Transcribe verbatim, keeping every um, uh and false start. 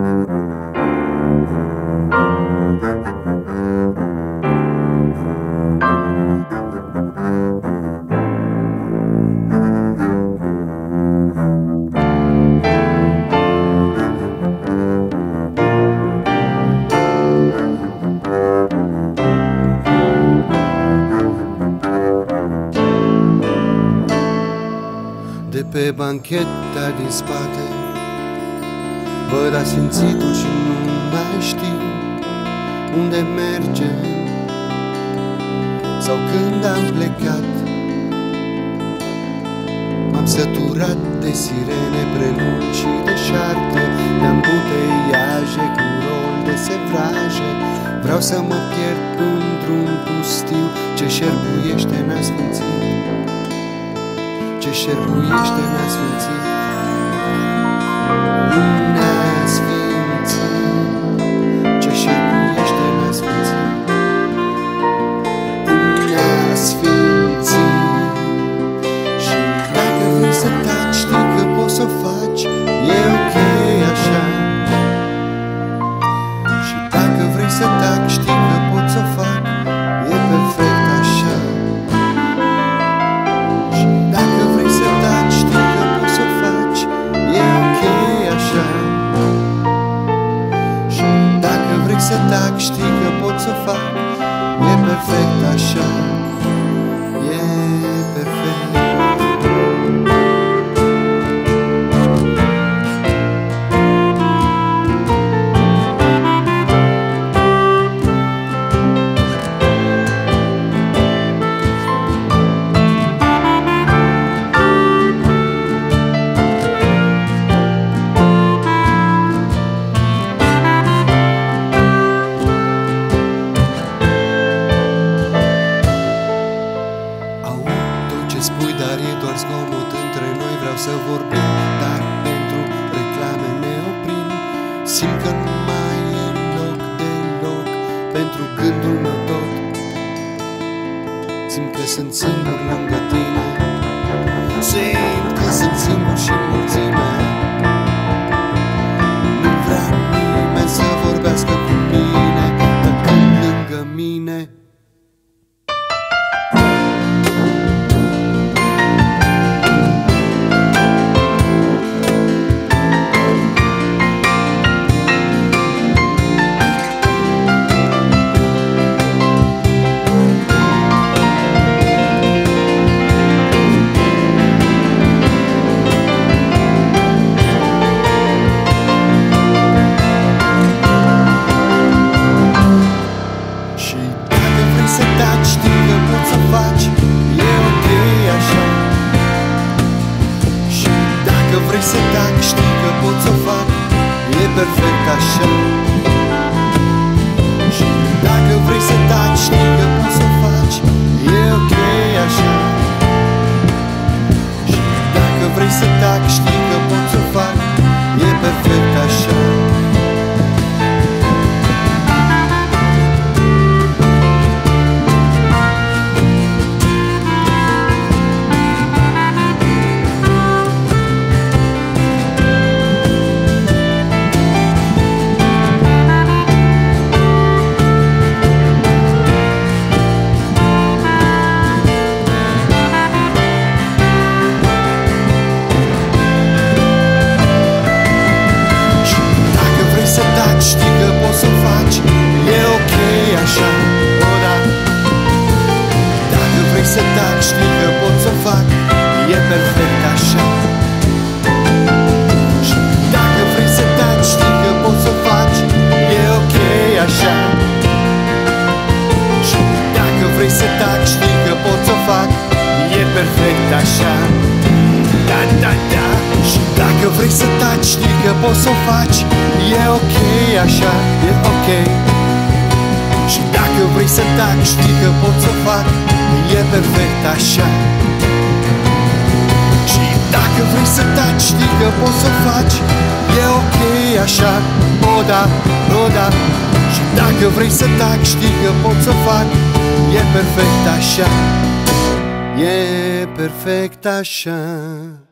De pe bancheta din spate văd asfințitul și nu mai știu unde mergem sau când am plecat. M-am săturat de sirene prelungi și de șarte, de ambuteiaje cu rol de sevraje. Vreau să mă pierd într-un pustiu ce șerbuiește n-asfințit, ce șerbuiește n-asfințit, n-asfințit, ce șerbuiește n-asfințit, n-asfințit. Și dacă vrei să taci, știi că poți să o faci, e ok așa. Și dacă vrei să taci, știi că pot să o fac, e perfect așa. Să tac, știi că pot să fac, e perfect așa, e perfect. Spui, dar e doar zgomot între noi. Vreau să vorbim, dar pentru reclame ne oprim. Simt că nu mai e loc deloc pentru gândul meu tot. Simt că sunt singur lângă tine, simt că sunt singur și în mulțime. Nu vrea nimeni să vorbească cu mine, tăcând lângă mine. Știi că poți să faci, e ok așa. Și dacă vrei să taci, știi că pot să fac, e perfect așa. Și dacă vrei să taci, știi că poți să faci, e ok așa. Și dacă vrei să taci, știi că pot să fac, e perfect așa. Știi că poți să faci, e ok așa, o da. Dacă vrei să taci, știi că pot să fac, e perfect așa. Și dacă vrei să taci, știi că poți să faci, e ok așa. Și dacă vrei să taci, știi că pot să fac, e perfect așa. Da, da, da. Și dacă vrei să taci, știi că poți să o faci, e ok așa, e ok. Și dacă vrei să taci, știi că pot să fac, e perfect așa. Și dacă vrei să taci, știi că poți să faci, e ok așa, o da, o da. Și dacă vrei să taci, știi că pot să fac, e perfect așa, e perfect așa.